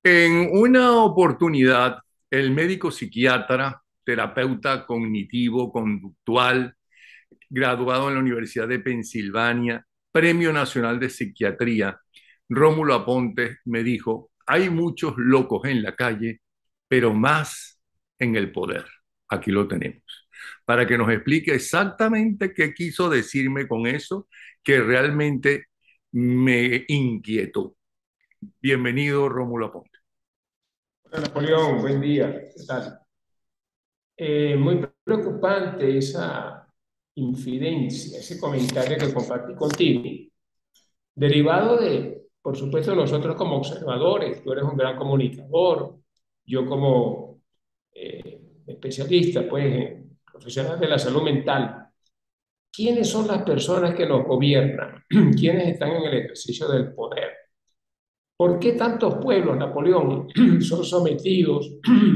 En una oportunidad, el médico psiquiatra, terapeuta cognitivo-conductual, graduado en la Universidad de Pensilvania, Premio Nacional de Psiquiatría, Rómulo Aponte, me dijo, hay muchos locos en la calle, pero más en el poder. Aquí lo tenemos. Para que nos explique exactamente qué quiso decirme con eso, que realmente me inquietó. Bienvenido, Rómulo Aponte. Hola, Napoleón, buen día. ¿Qué tal? Muy preocupante esa infidencia, ese comentario que compartí contigo, derivado de, por supuesto, nosotros como observadores. Tú eres un gran comunicador, yo como especialista, pues, profesional de la salud mental. ¿Quiénes son las personas que nos gobiernan? ¿Quiénes están en el ejercicio del poder? ¿Por qué tantos pueblos, Napoleón, son sometidos,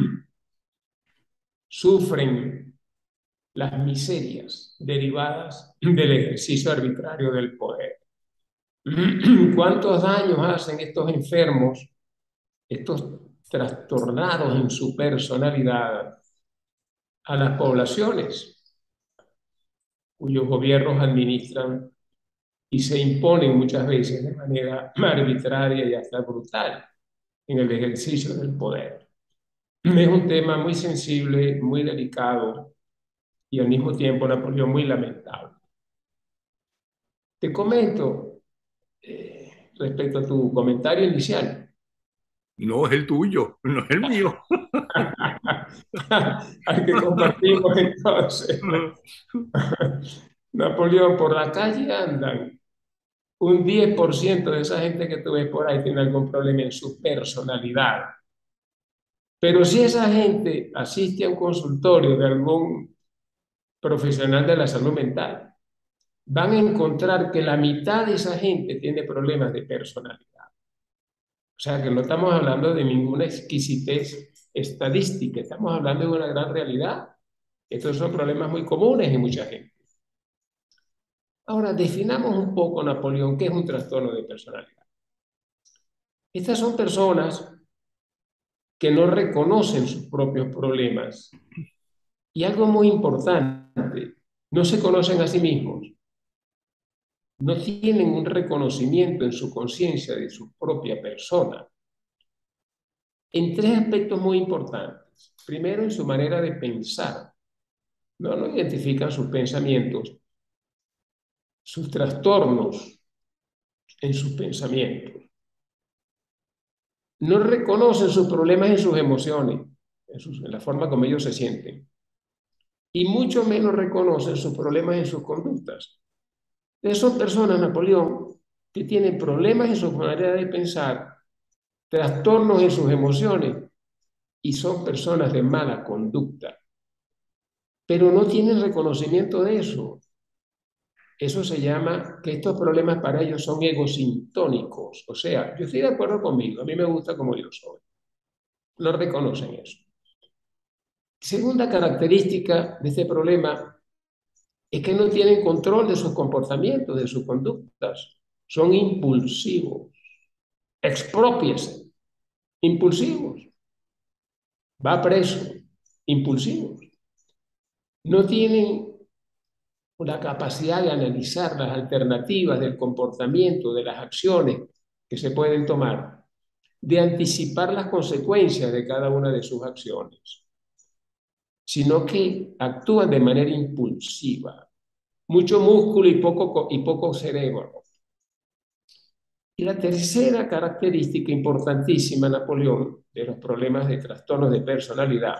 sufren las miserias derivadas del ejercicio arbitrario del poder? ¿Cuántos daños hacen estos enfermos, estos trastornados en su personalidad, a las poblaciones cuyos gobiernos administran y se imponen muchas veces de manera arbitraria y hasta brutal en el ejercicio del poder? Es un tema muy sensible, muy delicado y al mismo tiempo, Napoleón, muy lamentable. Te comento, respecto a tu comentario inicial. No es el tuyo, no es el mío. Al que compartimos entonces. Napoleón, por la calle andan un 10% de esa gente que tú ves por ahí tiene algún problema en su personalidad. Pero si esa gente asiste a un consultorio de algún profesional de la salud mental, van a encontrar que la mitad de esa gente tiene problemas de personalidad. O sea que no estamos hablando de ninguna exquisitez estadística, estamos hablando de una gran realidad. Estos son problemas muy comunes en mucha gente. Ahora, definamos un poco, Napoleón, qué es un trastorno de personalidad. Estas son personas que no reconocen sus propios problemas. Y algo muy importante, no se conocen a sí mismos, no tienen un reconocimiento en su conciencia de su propia persona, en tres aspectos muy importantes. Primero, en su manera de pensar. No identifican sus pensamientos, sus trastornos en sus pensamientos. No reconocen sus problemas en sus emociones, en la forma como ellos se sienten. Y mucho menos reconocen sus problemas en sus conductas. Entonces son personas, Napoleón, que tienen problemas en su manera de pensar, trastornos en sus emociones y son personas de mala conducta, pero no tienen reconocimiento de eso. Eso se llama que estos problemas para ellos son egosintónicos. O sea, yo estoy de acuerdo conmigo, a mí me gusta como yo soy. No reconocen eso. Segunda característica de este problema es que no tienen control de sus comportamientos, de sus conductas. Son impulsivos. Exprópiese. Impulsivos. Va preso. Impulsivos. No tienen la capacidad de analizar las alternativas del comportamiento, de las acciones que se pueden tomar, de anticipar las consecuencias de cada una de sus acciones, sino que actúan de manera impulsiva. Mucho músculo y poco cerebro. Y la tercera característica importantísima, Napoleón, de los problemas de trastornos de personalidad,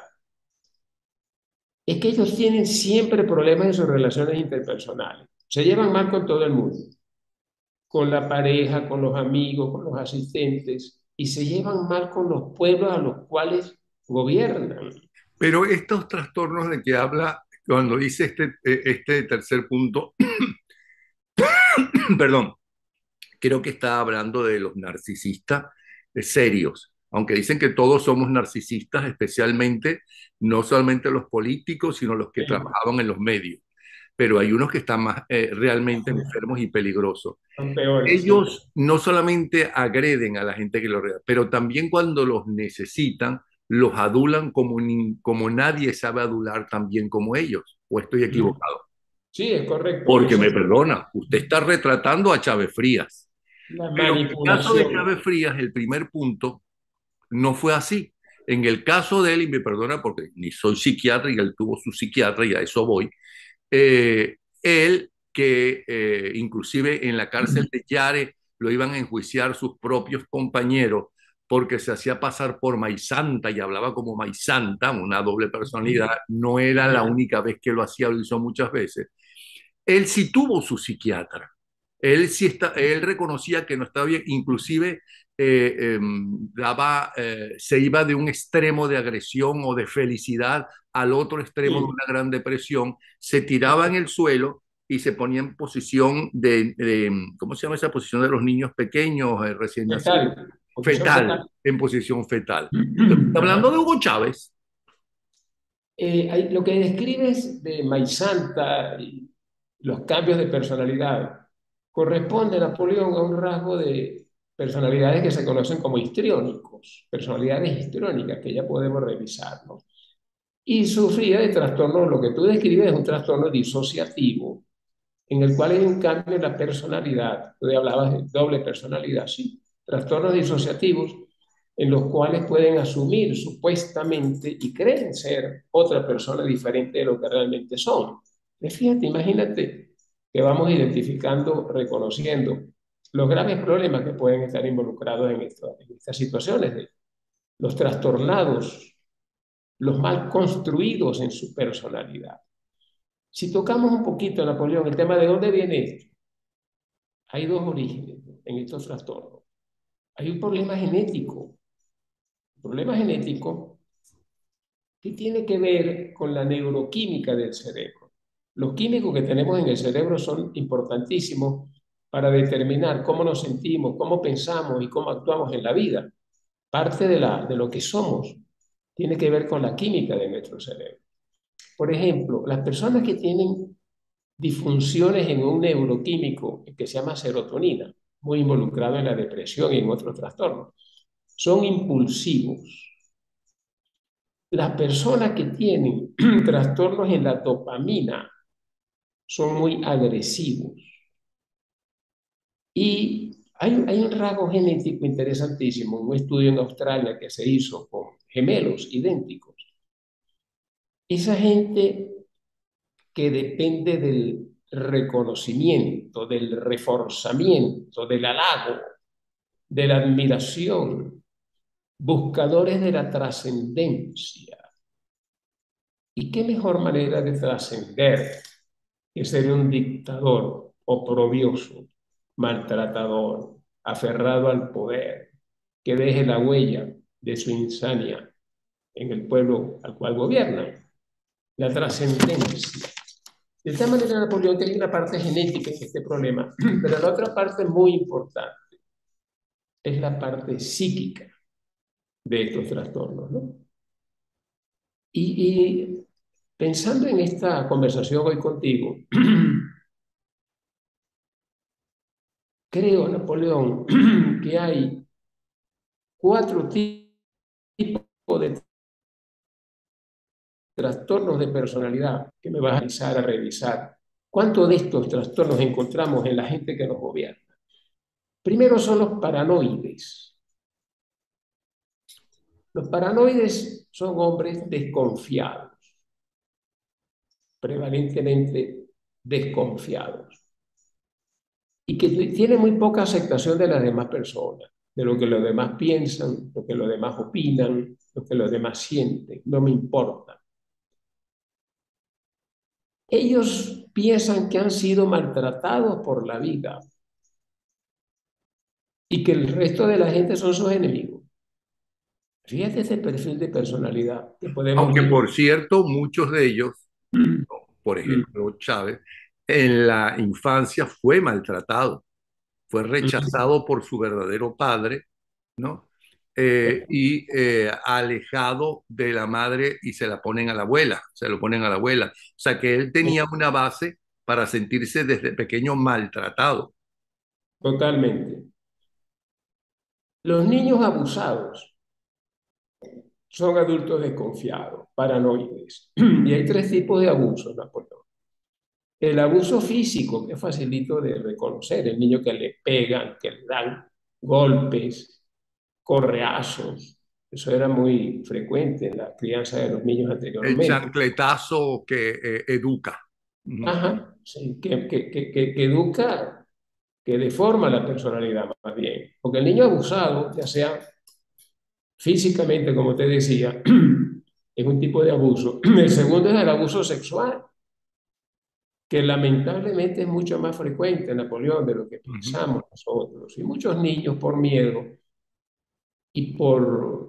es que ellos tienen siempre problemas en sus relaciones interpersonales. Se llevan mal con todo el mundo, con la pareja, con los amigos, con los asistentes, y se llevan mal con los pueblos a los cuales gobiernan. Pero estos trastornos de que habla, cuando dice este tercer punto, perdón, creo que está hablando de los narcisistas serios, aunque dicen que todos somos narcisistas, especialmente no solamente los políticos, sino los que Sí, trabajaban en los medios. pero hay unos que están más realmente Ajá. enfermos y peligrosos. Son peores, sí. Ellos no solamente agreden a la gente que los rodea, pero también cuando los necesitan, los adulan como, como nadie sabe adular tan bien como ellos. ¿O estoy Mm. equivocado? Sí, es correcto. Porque Eso me es perdona, usted está retratando a Chávez Frías. la Pero en el caso de manipulación. Chávez Frías, el primer punto no fue así. En el caso de él, y me perdona porque ni soy psiquiatra y él tuvo su psiquiatra y a eso voy, él que inclusive en la cárcel de Yare lo iban a enjuiciar sus propios compañeros porque se hacía pasar por Maisanta y hablaba como Maisanta, una doble personalidad, no era la única vez que lo hacía, lo hizo muchas veces. Él sí tuvo su psiquiatra. Él reconocía que no estaba bien, inclusive se iba de un extremo de agresión o de felicidad al otro extremo de Sí, una gran depresión, se tiraba en el suelo y se ponía en posición ¿cómo se llama esa posición de los niños pequeños recién nacidos? fetal, posición Fetal, fetal. en posición fetal. Hablando Ajá. de Hugo Chávez, Lo que describes de Maisanta y los cambios de personalidad corresponde, Napoleón, a un rasgo de personalidades que se conocen como histriónicos, personalidades histriónicas que ya podemos revisar, ¿no? Y sufría de trastorno, lo que tú describes es un trastorno disociativo, en el cual hay un cambio en la personalidad. Tú hablabas de doble personalidad, sí. Trastornos disociativos en los cuales pueden asumir supuestamente y creen ser otra persona diferente de lo que realmente son. Fíjate, imagínate que vamos identificando, reconociendo los graves problemas que pueden estar involucrados en estas situaciones de los trastornados, los mal construidos en su personalidad. Si tocamos un poquito, Napoleón, el tema de dónde viene esto, hay dos orígenes en estos trastornos. Hay un problema genético que tiene que ver con la neuroquímica del cerebro. Los químicos que tenemos en el cerebro son importantísimos para determinar cómo nos sentimos, cómo pensamos y cómo actuamos en la vida. Parte de lo que somos tiene que ver con la química de nuestro cerebro. Por ejemplo, las personas que tienen disfunciones en un neuroquímico que se llama serotonina, muy involucrado en la depresión y en otros trastornos, son impulsivos. Las personas que tienen trastornos en la dopamina son muy agresivos. Y hay un rasgo genético interesantísimo, un estudio en Australia que se hizo con gemelos idénticos. Esa gente que depende del reconocimiento, del reforzamiento, del halago, de la admiración, buscadores de la trascendencia. ¿Y qué mejor manera de trascender que ser un dictador oprobioso, maltratador, aferrado al poder, que deje la huella de su insania en el pueblo al cual gobierna? La trascendencia. De esta manera, Napoleón, tiene una parte genética en este problema, pero la otra parte muy importante es la parte psíquica de estos trastornos, ¿no? Y pensando en esta conversación hoy contigo, creo, Napoleón, que hay cuatro tipos de trastornos de personalidad que me vas a revisar, ¿Cuántos de estos trastornos encontramos en la gente que nos gobierna? Primero son los paranoides. Los paranoides son hombres desconfiados, prevalentemente desconfiados, y que tienen muy poca aceptación de las demás personas, de lo que los demás piensan, lo que los demás opinan, lo que los demás sienten, no me importa. Ellos piensan que han sido maltratados por la vida y que el resto de la gente son sus enemigos. Fíjate ese perfil de personalidad que podemos aunque ir. por cierto, muchos de ellos, Mm, por mm, ejemplo Chávez, en la infancia fue maltratado, fue mm. rechazado por su verdadero padre, ¿no? Alejado de la madre y se la ponen a la abuela, se lo ponen a la abuela. O sea que él tenía una base para sentirse desde pequeño maltratado. Totalmente. Los niños abusados son adultos desconfiados, paranoides. Y hay tres tipos de abusos, Napoleón. El abuso físico, que es facilito de reconocer, el niño que le pegan, que le dan golpes, correazos. Eso era muy frecuente en la crianza de los niños El anteriormente. chancletazo que educa. Ujú. Ajá, sí, que educa, que deforma la personalidad más bien. Porque el niño abusado, ya sea físicamente, como te decía, es un tipo de abuso. El segundo es el abuso sexual, que lamentablemente es mucho más frecuente, Napoleón, de lo que Ujú. pensamos nosotros. Y muchos niños por miedo y por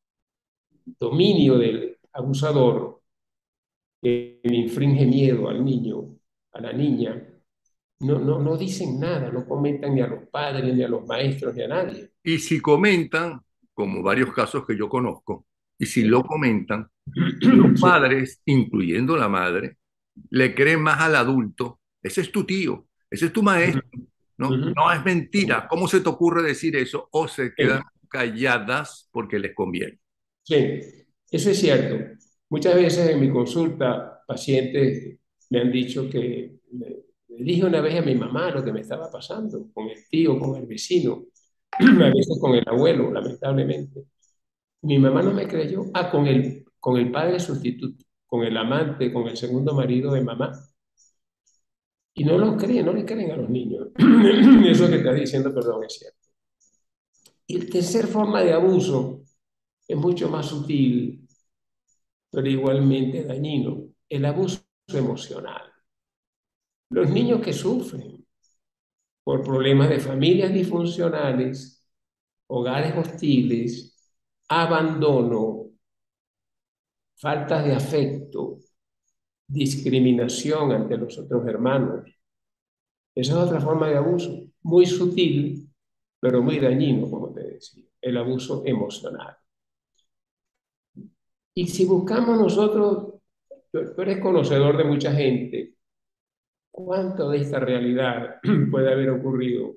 dominio del abusador que le infringe miedo al niño, a la niña, no dicen nada, no comentan ni a los padres, ni a los maestros, ni a nadie. Y si comentan, como varios casos que yo conozco, y si lo Sí, comentan, los sí. padres, incluyendo la madre, le creen más al adulto. Ese es tu tío, ese es tu Ujú, maestro. No, ujú. no es mentira. ¿Cómo se te ocurre decir eso? O se quedan Sí, calladas porque les conviene. sí, eso es cierto. Muchas veces en mi consulta, pacientes me han dicho que le dije una vez a mi mamá lo que me estaba pasando, con el tío, con el vecino, a veces con el abuelo, lamentablemente. Mi mamá no me creyó. Ah, con el padre sustituto, con el amante, con el segundo marido de mamá. Y no los creen, no le creen a los niños. Eso que está diciendo, perdón, es cierto. Y la tercera forma de abuso es mucho más sutil, pero igualmente dañino, el abuso emocional. Los niños que sufren por problemas de familias disfuncionales, hogares hostiles, abandono, falta de afecto, discriminación ante los otros hermanos. Esa es otra forma de abuso, muy sutil, pero muy dañino, como te decía, el abuso emocional. Y si buscamos nosotros, tú eres conocedor de mucha gente, ¿cuánto de esta realidad puede haber ocurrido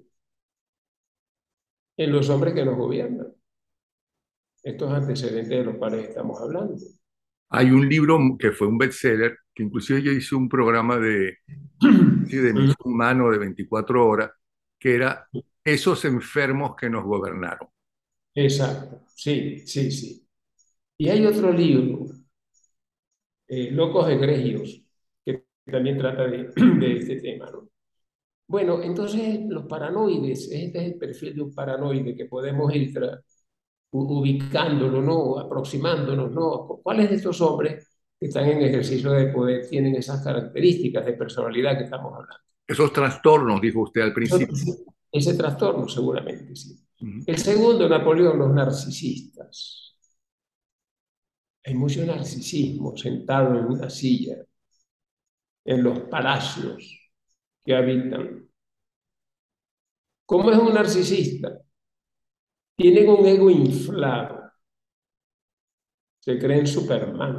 en los hombres que nos gobiernan? Estos antecedentes de los cuales estamos hablando. Hay un libro que fue un bestseller, que inclusive yo hice un programa de, sí, de Ujú. emisión humano de 24 horas, que era Esos enfermos que nos gobernaron. Exacto, sí, sí, sí. Y hay otro libro, Locos Egregios, que también trata de este tema, ¿no? Bueno, entonces los paranoides, este es el perfil de un paranoide que podemos ir ubicándolo, ¿no? Aproximándonos, ¿no? ¿Cuáles de estos hombres que están en ejercicio de poder tienen esas características de personalidad que estamos hablando? Esos trastornos, dijo usted al Eso- principio. ese trastorno, seguramente, sí. Ujú. El segundo, Napoleón, los narcisistas. Hay mucho narcisismo sentado en una silla, en los palacios que habitan. ¿Cómo es un narcisista? Tienen un ego inflado, se creen Superman,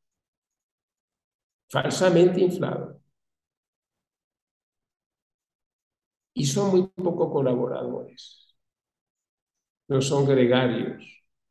falsamente inflado, y son muy poco colaboradores, no son gregarios.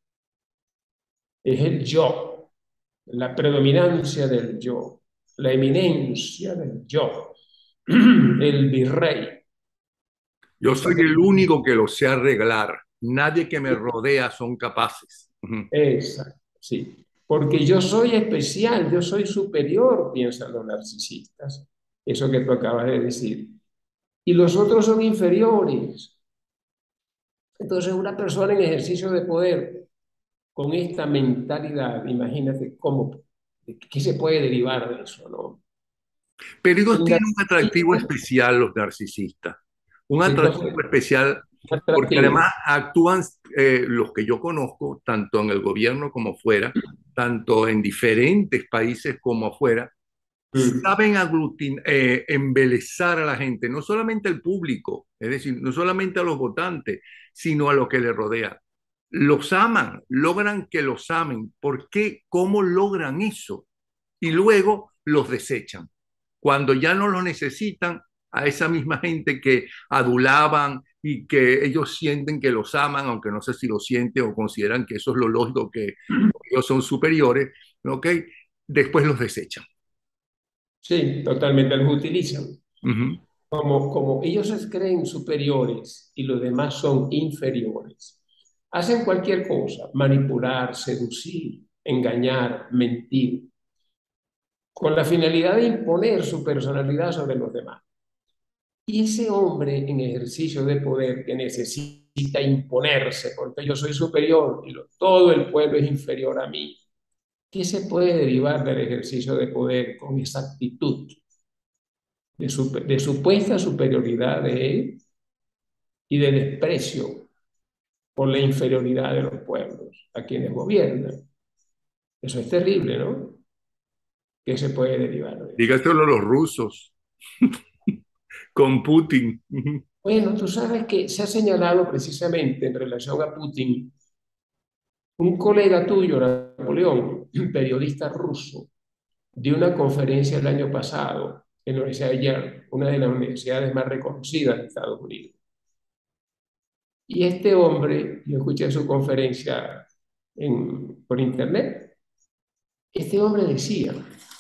Es el yo, la predominancia del yo, la eminencia del yo, el virrey. Yo Eso soy que el único que lo sé arreglar. Nadie que me rodea son capaces. Ujú. exacto, sí. Porque yo soy especial, yo soy superior, piensan los narcisistas. Eso que tú acabas de decir. Y los otros son inferiores. Entonces, una persona en ejercicio de poder con esta mentalidad, imagínate cómo, qué se puede derivar de eso, ¿no? Pero ellos El tienen un atractivo narcisismo, especial, los narcisistas. Un entonces, atractivo especial porque atractivo. además actúan los que yo conozco, tanto en el gobierno como fuera, tanto en diferentes países como afuera, Mm. saben embelezar a la gente, no solamente al público, es decir, no solamente a los votantes, sino a lo que les rodea. Los aman, logran que los amen. ¿Por qué? ¿Cómo logran eso? Y luego los desechan. Cuando ya no lo necesitan, a esa misma gente que adulaban y que ellos sienten que los aman, aunque no sé si lo sienten o consideran que eso es lo lógico, que ellos son superiores, ¿ok? Después los desechan. Sí, totalmente, los utilizan. Ujú. Como ellos se creen superiores y los demás son inferiores, hacen cualquier cosa, manipular, seducir, engañar, mentir, con la finalidad de imponer su personalidad sobre los demás. Y ese hombre en ejercicio de poder que necesita imponerse, porque yo soy superior y todo el pueblo es inferior a mí, ¿qué se puede derivar del ejercicio de poder con esa actitud de supuesta superioridad de él y de desprecio por la inferioridad de los pueblos a quienes gobiernan? Eso es terrible, ¿no? ¿Qué se puede derivar de eso? Dígaselo a los rusos con Putin. Ujú. Bueno, tú sabes que se ha señalado precisamente en relación a Putin, un colega tuyo, Napoleón, un periodista ruso, dio una conferencia el año pasado en la Universidad de Yale, una de las universidades más reconocidas de Estados Unidos. Y este hombre, yo escuché su conferencia por internet, este hombre decía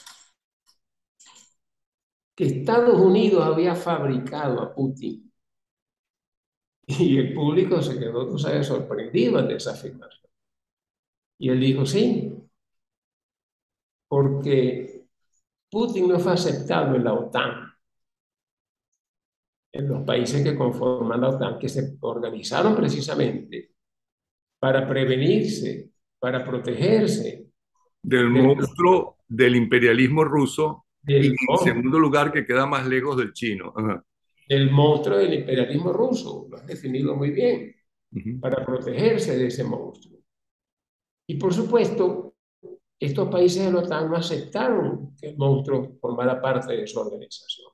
que Estados Unidos había fabricado a Putin. Y el público se quedó, tú sabes, sorprendido ante esa afirmación. Y él dijo, sí, porque Putin no fue aceptado en la OTAN, en los países que conforman la OTAN, que se organizaron precisamente para prevenirse, para protegerse Del del, monstruo del imperialismo ruso y del, en mon- segundo lugar que queda más lejos del chino. Ajá. del monstruo del imperialismo ruso. Lo has definido muy bien, Ujú. para protegerse de ese monstruo. Y por supuesto, estos países de la OTAN no aceptaron que el monstruo formara parte de su organización.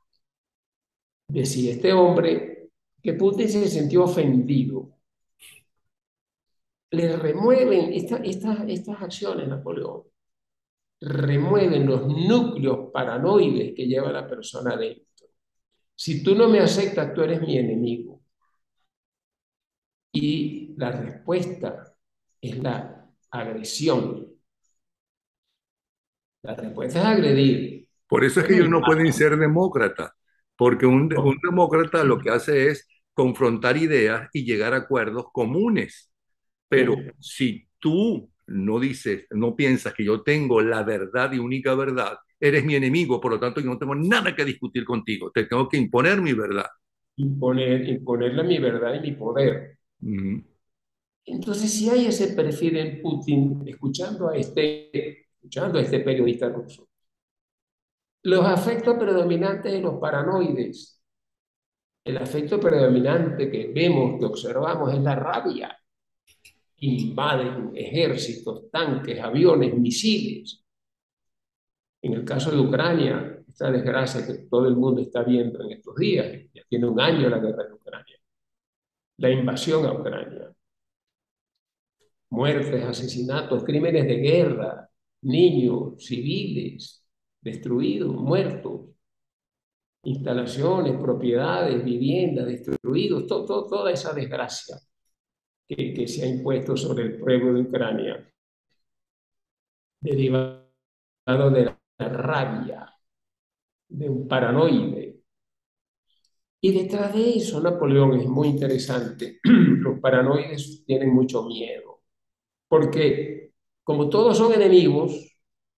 Decía este hombre que Putin se sintió ofendido. Le remueven estas acciones, Napoleón, remueven los núcleos paranoides que lleva la persona dentro. Si tú no me aceptas, tú eres mi enemigo. Y la respuesta es la agresión. La respuesta es agredir. Por eso es que ellos no pueden ser demócratas, porque un demócrata lo que hace es confrontar ideas y llegar a acuerdos comunes. Pero Sí, si tú no dices, no piensas que yo tengo la verdad y única verdad, eres mi enemigo, por lo tanto yo no tengo nada que discutir contigo, te tengo que imponer mi verdad. imponerle mi verdad y mi poder. Ujú. Entonces, si hay ese perfil en Putin, escuchando a este periodista ruso, los afectos predominantes de los paranoides, el afecto predominante que vemos, que observamos, es la rabia. Invaden ejércitos, tanques, aviones, misiles. En el caso de Ucrania, esta desgracia que todo el mundo está viendo en estos días, ya tiene un año la guerra en Ucrania, la invasión a Ucrania, muertes, asesinatos, crímenes de guerra, niños, civiles, destruidos, muertos, instalaciones, propiedades, viviendas destruidos, toda esa desgracia que se ha impuesto sobre el pueblo de Ucrania, derivado de la rabia de un paranoide. Y detrás de eso, Napoleón, es muy interesante. Los paranoides tienen mucho miedo, porque como todos son enemigos,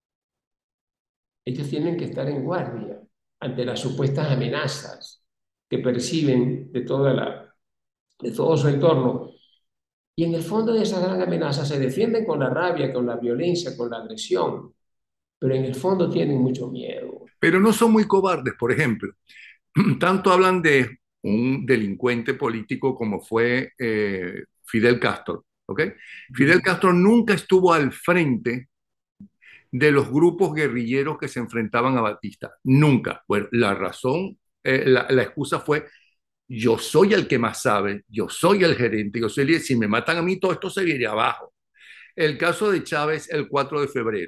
ellos tienen que estar en guardia ante las supuestas amenazas que perciben de todo su entorno. Y en el fondo de esa gran amenaza se defienden con la rabia, con la violencia, con la agresión, pero en el fondo tienen mucho miedo. Pero no son muy cobardes, por ejemplo. Tanto hablan de un delincuente político como fue Fidel Castro, ¿ok? Fidel Castro nunca estuvo al frente de los grupos guerrilleros que se enfrentaban a Batista, nunca. Bueno, la razón, la excusa fue, yo soy el que más sabe, yo soy el gerente, yo soy el líder, si me matan a mí todo esto se viene abajo. El caso de Chávez el 4 de febrero.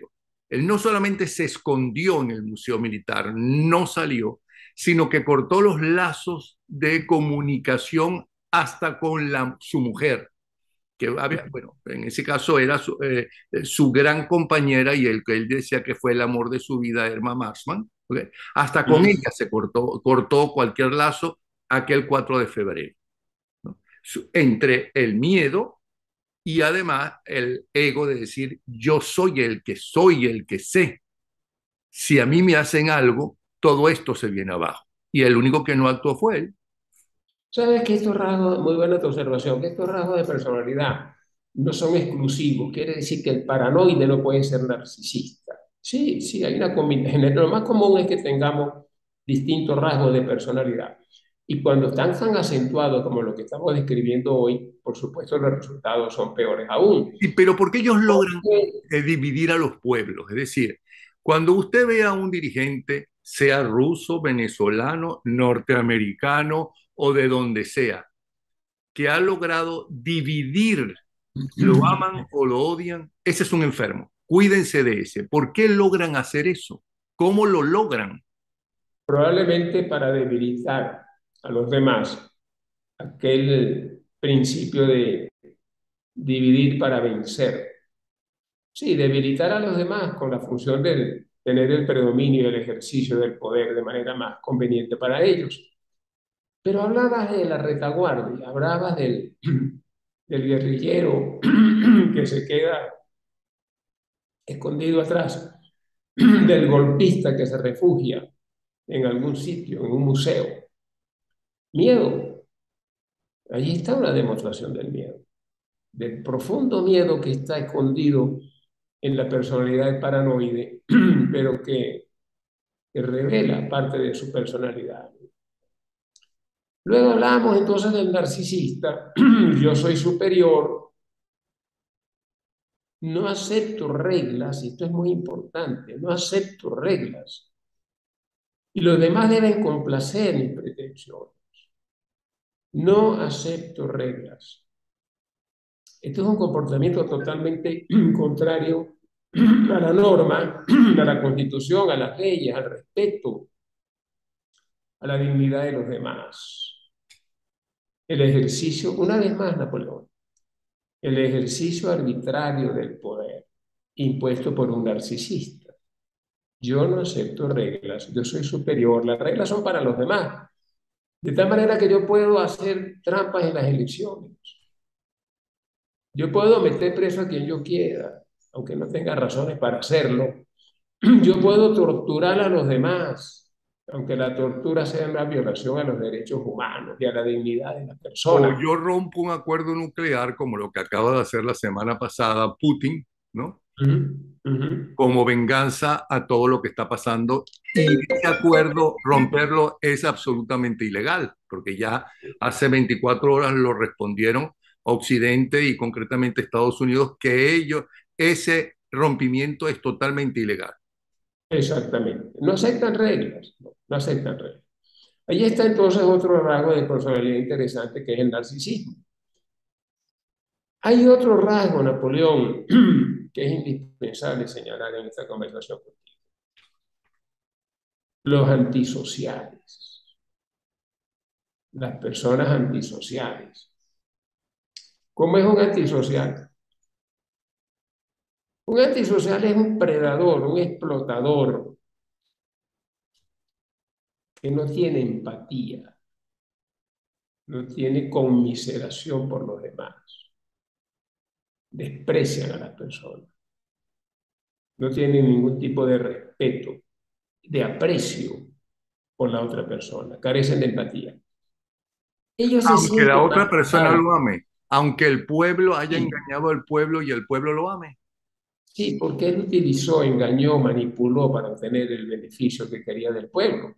Él no solamente se escondió en el Museo Militar, no salió, sino que cortó los lazos de comunicación hasta con su mujer, que había, bueno, en ese caso era su gran compañera y el que él decía que fue el amor de su vida, Irma Maxman. ¿Ok? Hasta con ella se cortó cualquier lazo aquel 4 de febrero, ¿no? Entre el miedo y además el ego de decir, yo soy el que sé. Si a mí me hacen algo, todo esto se viene abajo. Y el único que no actuó fue él. Sabes que estos rasgos, muy buena tu observación, que estos rasgos de personalidad no son exclusivos. Quiere decir que el paranoide no puede ser narcisista. Sí, sí, hay una combinación. Lo más común es que tengamos distintos rasgos de personalidad. Y cuando están tan acentuados como lo que estamos describiendo hoy, por supuesto los resultados son peores aún. Pero ¿por qué ellos logran Porque, dividir a los pueblos? Es decir, cuando usted ve a un dirigente, sea ruso, venezolano, norteamericano o de donde sea, que ha logrado dividir, lo aman o lo odian, ese es un enfermo. Cuídense de ese. ¿Por qué logran hacer eso? ¿Cómo lo logran? probablemente para debilitar a los demás, aquel principio de dividir para vencer. Sí, debilitar a los demás con la función de tener el predominio y el ejercicio del poder de manera más conveniente para ellos. Pero hablabas de la retaguardia, hablabas del guerrillero que se queda escondido atrás, del golpista que se refugia en algún sitio, en un museo. Miedo, ahí está una demostración del miedo, del profundo miedo que está escondido en la personalidad paranoide, pero que revela parte de su personalidad. Luego hablamos entonces del narcisista. Yo soy superior, no acepto reglas, y esto es muy importante, no acepto reglas. Y los demás deben complacer mis pretensiones. No acepto reglas. Esto es un comportamiento totalmente contrario a la norma, a la constitución, a las leyes, al respeto, a la dignidad de los demás. El ejercicio, una vez más, Napoleón, el ejercicio arbitrario del poder impuesto por un narcisista. Yo no acepto reglas, yo soy superior, las reglas son para los demás. De tal manera que yo puedo hacer trampas en las elecciones. Yo puedo meter preso a quien yo quiera, aunque no tenga razones para hacerlo. Yo puedo torturar a los demás, aunque la tortura sea una violación a los derechos humanos y a la dignidad de la O persona. yo rompo un acuerdo nuclear como lo que acaba de hacer la semana pasada Putin, ¿no? Ujú, ujú. Como venganza a todo lo que está pasando. Y ese acuerdo, romperlo es absolutamente ilegal, porque ya hace 24 horas lo respondieron Occidente y concretamente Estados Unidos, que ese rompimiento es totalmente ilegal. Exactamente. No aceptan reglas, no, no aceptan reglas. Ahí está entonces otro rasgo de personalidad interesante que es el narcisismo. Hay otro rasgo, Napoleón, que es indispensable señalar en esta conversación contigo. Los antisociales, las personas antisociales. ¿Cómo es un antisocial? Un antisocial es un predador, un explotador que no tiene empatía, no tiene conmiseración por los demás, desprecian a las personas, no tienen ningún tipo de respeto, de aprecio por la otra persona, carecen de empatía. Ellos se Aunque la sienten otra persona maltratados. lo ame, aunque el pueblo haya Sí, engañado al pueblo y el pueblo lo ame. sí, porque él utilizó, engañó, manipuló para obtener el beneficio que quería del pueblo.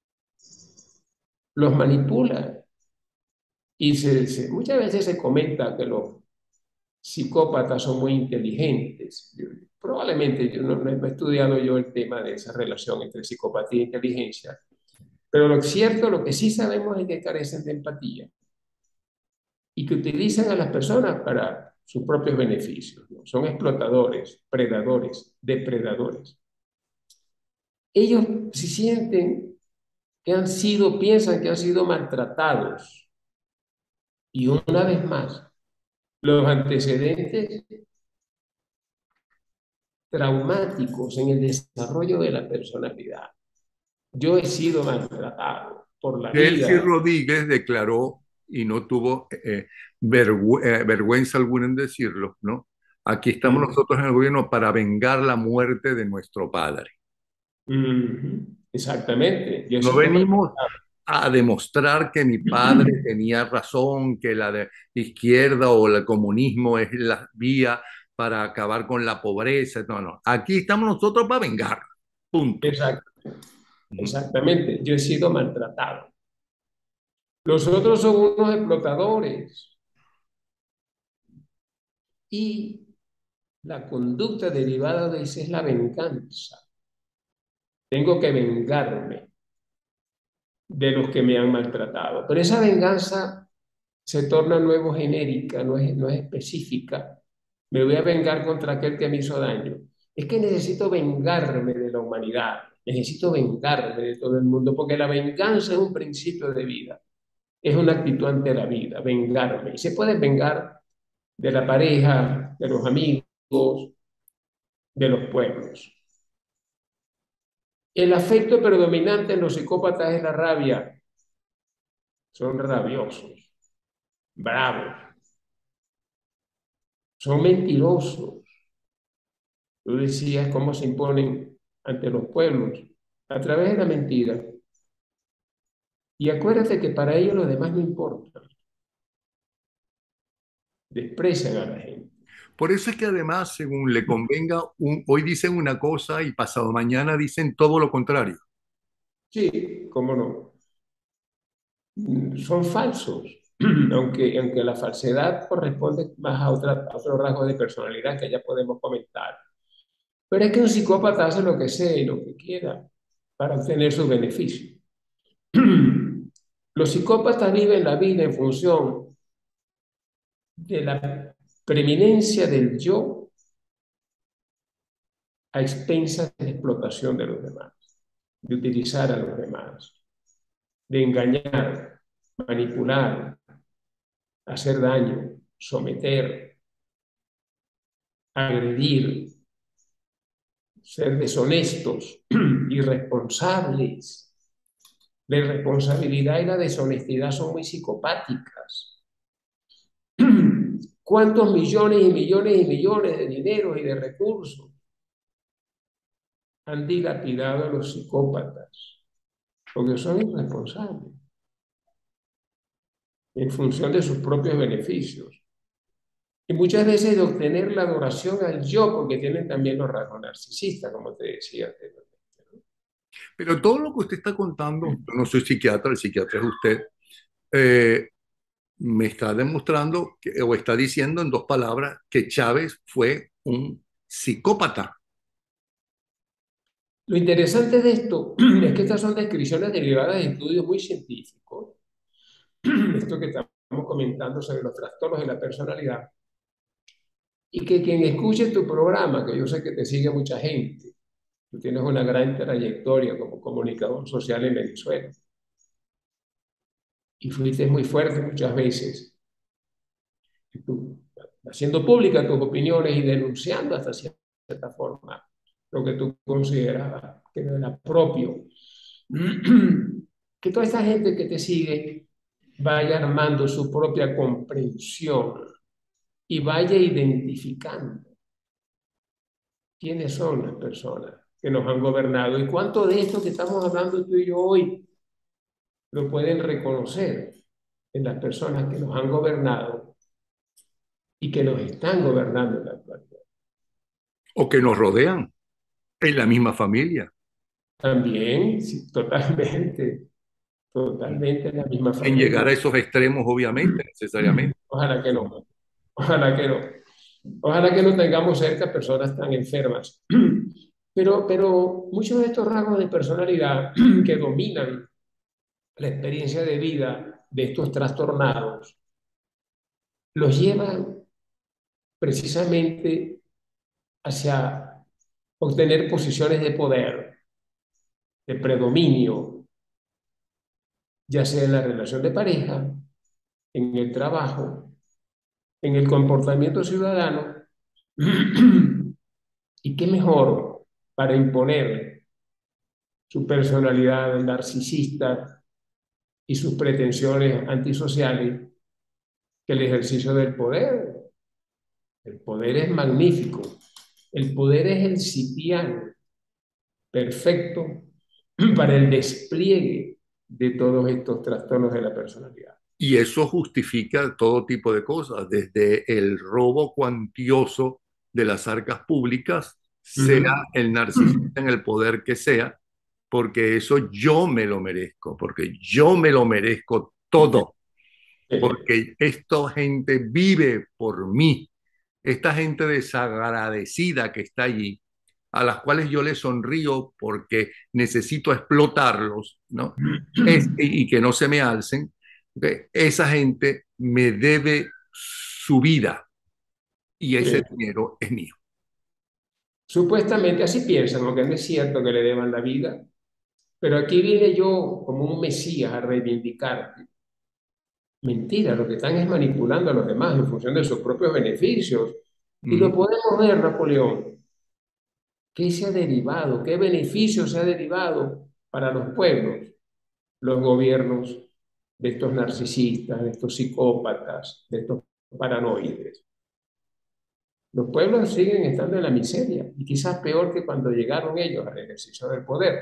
Los manipula. Y muchas veces se comenta que los psicópatas son muy inteligentes. Probablemente yo no he estudiado yo el tema de esa relación entre psicopatía e inteligencia, pero lo cierto, lo que sí sabemos es que carecen de empatía y que utilizan a las personas para sus propios beneficios, ¿no? Son explotadores, predadores, depredadores. Ellos se sienten que piensan que han sido maltratados. Y una vez más, los antecedentes traumáticos en el desarrollo de la personalidad. Yo he sido maltratado por la Delcy vida. Rodríguez declaró, y no tuvo vergüenza alguna en decirlo, ¿no? Aquí estamos Mm, nosotros en el gobierno para vengar la muerte de nuestro padre. exactamente, yo he No sido venimos maltratado. a demostrar que mi padre tenía razón, que la de izquierda o el comunismo es la vía para acabar con la pobreza. No, no. Aquí estamos nosotros para vengar. Punto. Ujú. Exactamente, yo he sido maltratado. Los otros son unos explotadores y la conducta derivada de eso es la venganza. Tengo que vengarme de los que me han maltratado. Pero esa venganza se torna nuevo genérica, no es específica. Me voy a vengar contra aquel que me hizo daño. Es que necesito vengarme de la humanidad, necesito vengarme de todo el mundo, porque la venganza es un principio de vida, es una actitud ante la vida, vengarme. Y se puede vengar de la pareja, de los amigos, de los pueblos. El afecto predominante en los psicópatas es la rabia. Son rabiosos, bravos, son mentirosos. Tú decías cómo se imponen ante los pueblos a través de la mentira. Y acuérdate que para ellos lo demás no importa. Desprecian a la gente. Por eso es que además, según le convenga, hoy dicen una cosa y pasado mañana dicen todo lo contrario. Sí, cómo no. Son falsos, aunque la falsedad corresponde más a otro rasgo de personalidad que ya podemos comentar. Pero es que un psicópata hace lo que sea y lo que quiera para obtener su beneficio. Los psicópatas viven la vida en función de la preeminencia del yo a expensas de la explotación de los demás, de utilizar a los demás, de engañar, manipular, hacer daño, someter, agredir, ser deshonestos, irresponsables. La irresponsabilidad y la deshonestidad son muy psicopáticas. ¿Cuántos millones y millones y millones de dinero y de recursos han dilapidado a los psicópatas? Porque son irresponsables en función de sus propios beneficios. Y muchas veces de obtener la adoración al yo, porque tienen también los rasgos narcisistas, como te decía anteriormente. Pero todo lo que usted está contando, yo no soy psiquiatra, el psiquiatra es usted, eh, me está demostrando o está diciendo en dos palabras que Chávez fue un psicópata. Lo interesante de esto es que estas son descripciones derivadas de estudios muy científicos. Esto que estamos comentando sobre los trastornos de la personalidad, y que quien escuche tu programa, que yo sé que te sigue mucha gente, tú tienes una gran trayectoria como comunicador social en Venezuela y fuiste muy fuerte muchas veces, tú, haciendo públicas tus opiniones y denunciando hasta cierta forma lo que tú considerabas que no era propio. Que toda esta gente que te sigue vaya armando su propia comprensión y vaya identificando quiénes son las personas que nos han gobernado y cuánto de esto que estamos hablando tú y yo hoy lo pueden reconocer en las personas que nos han gobernado y que nos están gobernando en la actualidad. O que nos rodean en la misma familia, También, sí, totalmente, totalmente en la misma sin llegar a familia. esos extremos, obviamente, necesariamente. Ojalá que no, ojalá que no. Ojalá que no tengamos cerca personas tan enfermas. Pero muchos de estos rasgos de personalidad que dominan la experiencia de vida de estos trastornados los llevan precisamente hacia obtener posiciones de poder, de predominio, ya sea en la relación de pareja, en el trabajo, en el comportamiento ciudadano. ¿Y qué mejor para imponer su personalidad narcisista y sus pretensiones antisociales que el ejercicio del poder? El poder es magnífico. El poder es el sitial perfecto para el despliegue de todos estos trastornos de la personalidad. Y eso justifica todo tipo de cosas, desde el robo cuantioso de las arcas públicas, sea Ujú. el narcisista en el poder que sea, porque eso yo me lo merezco, porque yo me lo merezco todo, porque esta gente vive por mí, esta gente desagradecida que está allí, a las cuales yo les sonrío porque necesito explotarlos, ¿no? Y que no se me alcen, ¿ok? Esa gente me debe su vida y ese Sí. dinero es mío. Supuestamente así piensan, aunque no es cierto que le deban la vida, pero aquí vine yo como un mesías a reivindicar. Mentira, lo que están es manipulando a los demás en función de sus propios beneficios. Y Mm. lo podemos ver, Napoleón. ¿Qué se ha derivado? ¿Qué beneficio se ha derivado para los pueblos? Los gobiernos de estos narcisistas, de estos psicópatas, de estos paranoides. Los pueblos siguen estando en la miseria y quizás peor que cuando llegaron ellos al ejercicio del poder.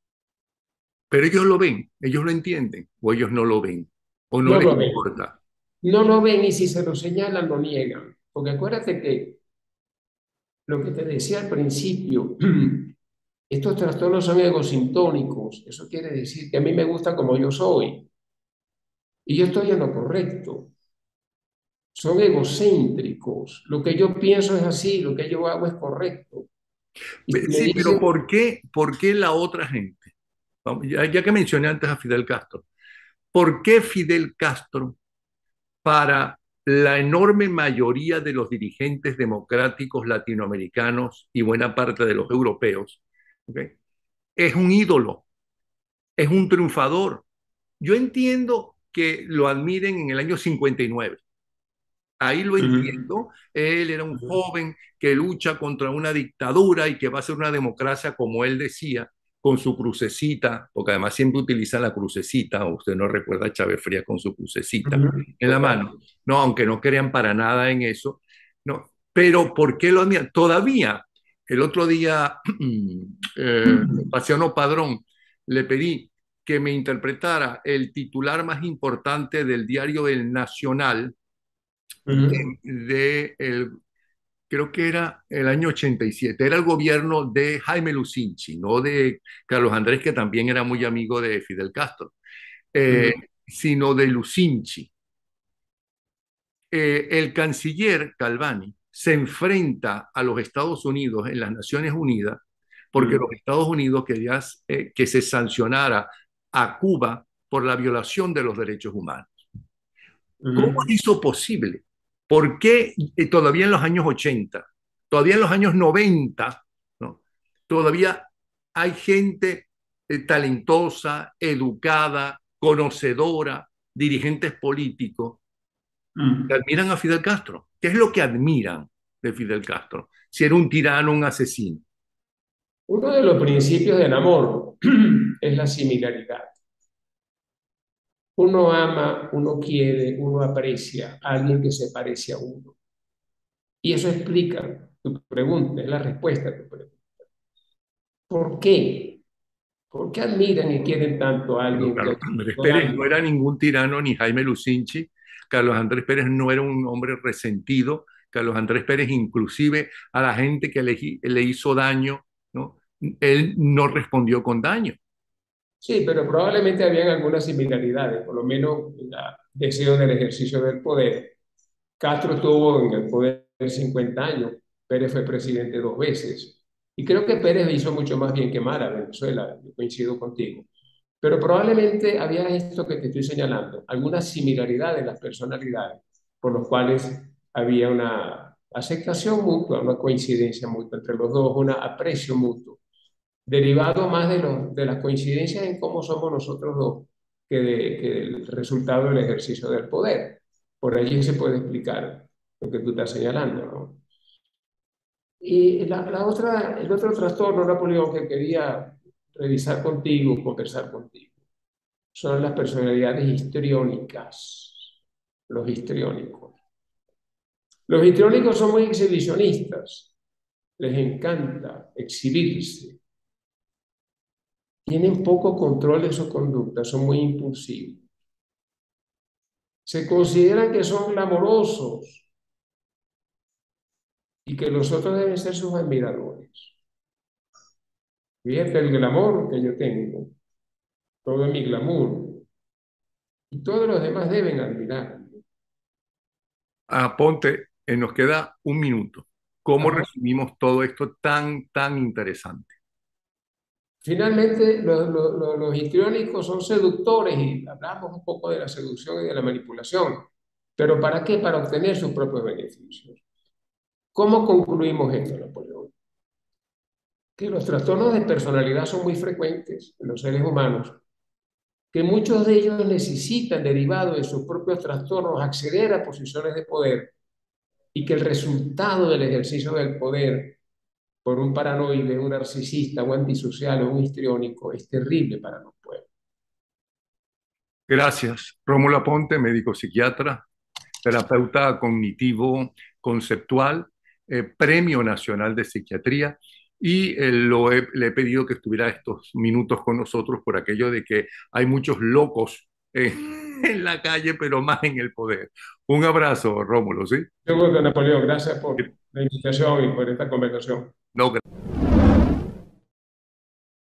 Pero ellos lo ven, ellos lo entienden, o ellos no lo ven, o no No les lo ven. importa. No lo ven y si se lo señalan, lo niegan. Porque acuérdate que lo que te decía al principio, estos trastornos son egosintónicos. Eso quiere decir que a mí me gusta como yo soy y yo estoy en lo correcto. Son egocéntricos. Lo que yo pienso es así, lo que yo hago es correcto. Y me Sí, pero dicen, por qué la otra gente? Ya que mencioné antes a Fidel Castro, ¿por qué Fidel Castro, para la enorme mayoría de los dirigentes democráticos latinoamericanos y buena parte de los europeos, ¿ok?, es un ídolo, es un triunfador? Yo entiendo que lo admiren en el año 59. Ahí lo "Ujú, entiendo. Él era un ujú, joven que lucha contra una dictadura y que va a ser una democracia, como él decía, con su crucecita, porque además siempre utiliza la crucecita. Usted no recuerda a Chávez Frías con su crucecita ujú", en la total. mano. No, aunque no crean para nada en eso. No, pero ¿por qué lo admiran? Todavía, el otro día, Paciano Padrón, le pedí que me interpretara el titular más importante del diario El Nacional Ujú, de el, creo que era el año 87. Era el gobierno de Jaime Lucinchi, no de Carlos Andrés, que también era muy amigo de Fidel Castro, eh, ujú, sino de Lucinchi. El canciller Calvani se enfrenta a los Estados Unidos en las Naciones Unidas porque los ujú, Estados Unidos querían que se sancionara a Cuba por la violación de los derechos humanos. ¿Cómo ujú. hizo posible? ¿Por qué todavía en los años 80, todavía en los años 90, ¿no?, todavía hay gente talentosa, educada, conocedora, dirigentes políticos que Mm. admiran a Fidel Castro? ¿Qué es lo que admiran de Fidel Castro? Si era un tirano, un asesino. Uno de los principios del amor es la similaridad. Uno ama, uno quiere, uno aprecia a alguien que se parece a uno. Y eso explica tu pregunta, es la respuesta a tu pregunta. ¿Por qué? ¿Por qué admiran y quieren tanto a Pero alguien que ha Carlos hecho Andrés tanto Pérez no daño? era ningún tirano ni Jaime Lucinchi. Carlos Andrés Pérez no era un hombre resentido. Carlos Andrés Pérez, inclusive a la gente que le hizo daño, ¿no?, él no respondió con daño. Sí, pero probablemente habían algunas similaridades, por lo menos el deseo del ejercicio del poder. Castro estuvo en el poder 50 años, Pérez fue presidente 2 veces. Y creo que Pérez hizo mucho más bien que mal a Venezuela, yo coincido contigo. Pero probablemente había esto que te estoy señalando, algunas similaridades en las personalidades, por los cuales había una aceptación mutua, una coincidencia mutua entre los dos, un aprecio mutuo, derivado más de las coincidencias en cómo somos nosotros dos que del resultado del ejercicio del poder. Por allí se puede explicar lo que tú estás señalando, ¿no? Y el otro trastorno, Napoleón, que quería revisar contigo, conversar contigo, son las personalidades histriónicas, los histriónicos. Los histriónicos son muy exhibicionistas, les encanta exhibirse, tienen poco control de su conducta, son muy impulsivos. Se consideran que son glamorosos y que los otros deben ser sus admiradores. Fíjate el glamour que yo tengo, todo mi glamour, y todos los demás deben admirarme. Ponte, nos queda un minuto. ¿Cómo Ajá. resumimos todo esto tan interesante? Finalmente, los histriónicos son seductores y hablamos un poco de la seducción y de la manipulación. ¿Pero para qué? Para obtener sus propios beneficios. ¿Cómo concluimos esto, Napoleón? Que los trastornos de personalidad son muy frecuentes en los seres humanos, que muchos de ellos necesitan, derivado de sus propios trastornos, acceder a posiciones de poder y que el resultado del ejercicio del poder por un paranoide, un narcisista, un antisocial o un histriónico es terrible para los pueblos. Gracias. Rómulo Aponte, médico psiquiatra, terapeuta cognitivo conceptual, Premio Nacional de Psiquiatría, y le he pedido que estuviera estos minutos con nosotros por aquello de que hay muchos locos en la calle, pero más en el poder. Un abrazo, Rómulo, ¿sí? Yo, Napoleón, gracias por la invitación y por esta conversación. No,